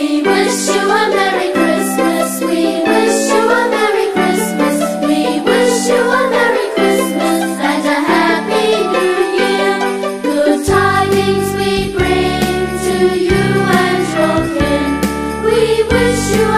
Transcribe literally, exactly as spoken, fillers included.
We wish you a Merry Christmas. We wish you a Merry Christmas. We wish you a Merry Christmas and a Happy New Year. Good tidings we bring to you and your kin. We wish you